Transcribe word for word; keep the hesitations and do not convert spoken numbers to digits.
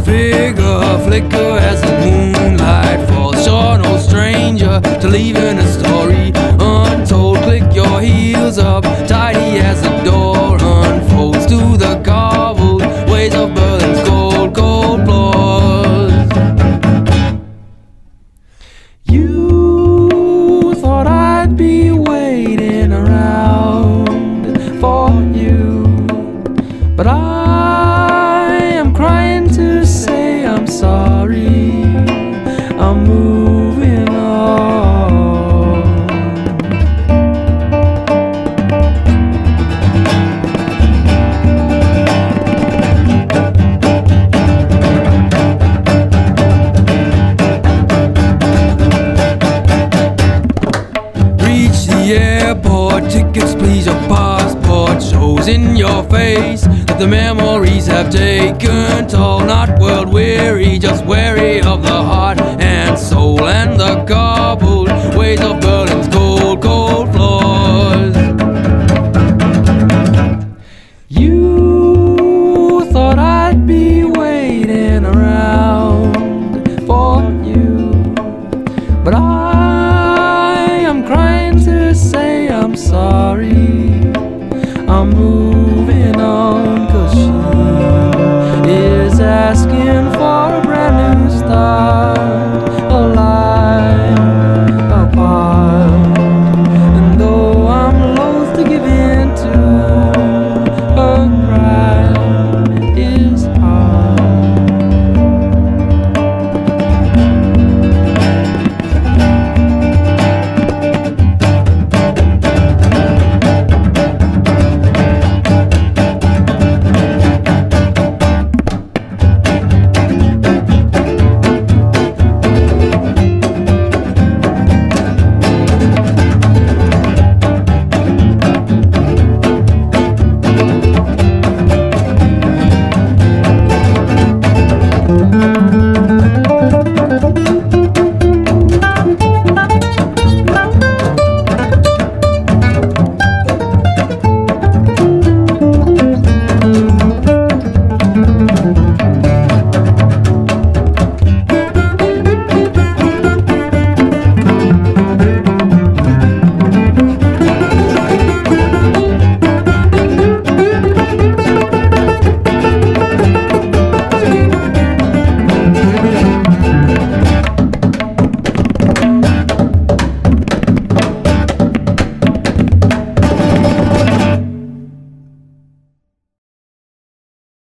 figure flicker as the moonlight falls. Sure, no stranger to leaving a story untold. Click your heels up, tidy as the door unfolds to the cobbled ways of Berlin's cold, cold floors. You thought I'd be waiting around for you, but I am crying to say I'm sorry. I'm moving on. Reach the airport, tickets please, your passport shows in your face that the memories have taken toll. Not world weary, just wary of the heart and soul and the cobbled ways of Berlin.